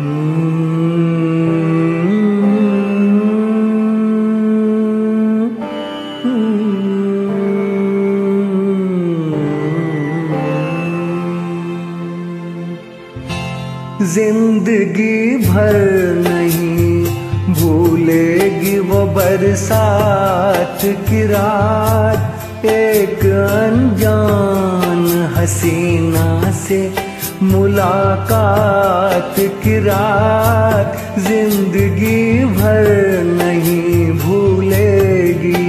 जिंदगी भर नहीं भूलेगी वो बरसात की रात, एक अनजान हसीना से मुलाकात की रात, जिंदगी भर नहीं भूलेगी।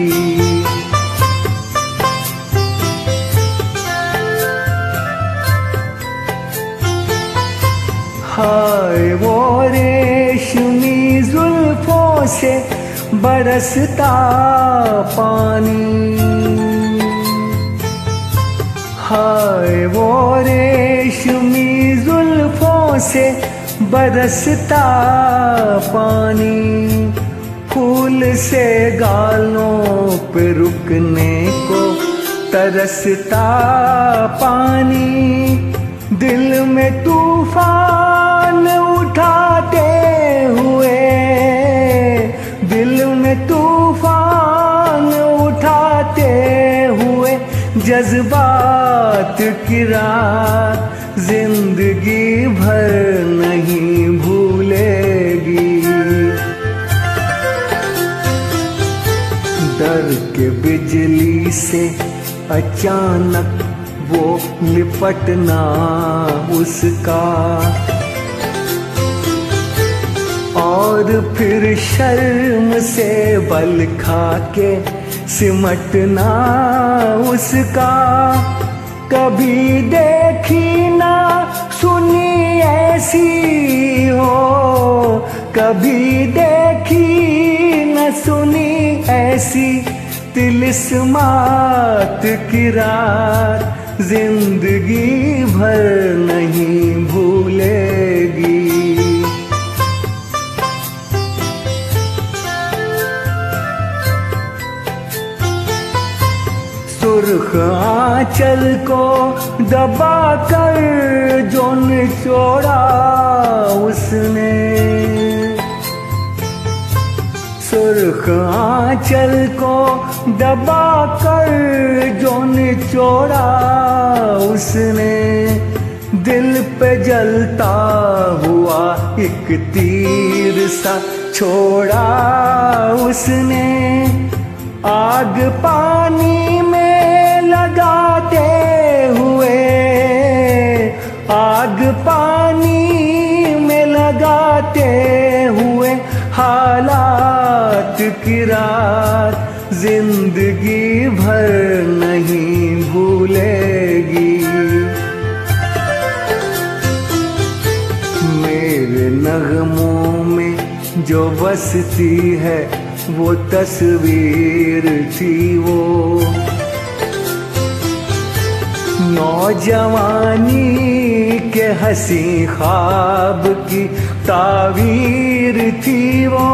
हाय वो रेशमी जुल्फों से बरसता पानी, हाय वो रेशमी जुल्फों से बरसता पानी, फूल से गालों पे रुकने को तरसता पानी, दिल में तूफान उठाते हुए, दिल में तूफान उठाते हुए जज्बात की रात, जिंदगी भर नहीं भूलेगी। डर के बिजली से अचानक वो लिपटना उसका, और फिर शर्म से बल खा के सिमटना उसका। कभी देखी ना सुनी ऐसी हो, कभी देखी न सुनी ऐसी तिलिस्मात की रात, जिंदगी भर नहीं भूलेगी। सुर्ख आंचल को दबा कर जो निचोड़ा उसने, सुर्ख आंचल को दबा कर जो निचोड़ा उसने, दिल पे जलता हुआ एक तीर सा छोड़ा उसने। आग पानी में लगाते हुए, आग पानी में लगाते हुए हालात की रात, जिंदगी भर नहीं भूलेगी। मेरे नगमों में जो बसती है वो तस्वीर थी वो, नौजवानी के हंसी ख्वाब की तावीर थी वो।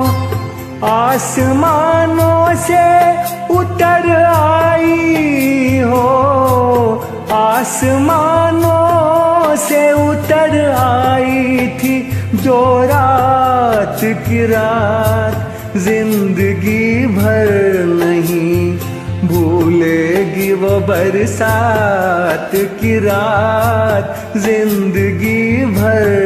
आसमानों से उतर आई हो, आसमानों से उतर आई थी जो रात की रात, जिंदगी भर नहीं भूलेगी वो बरसात की रात, जिंदगी भर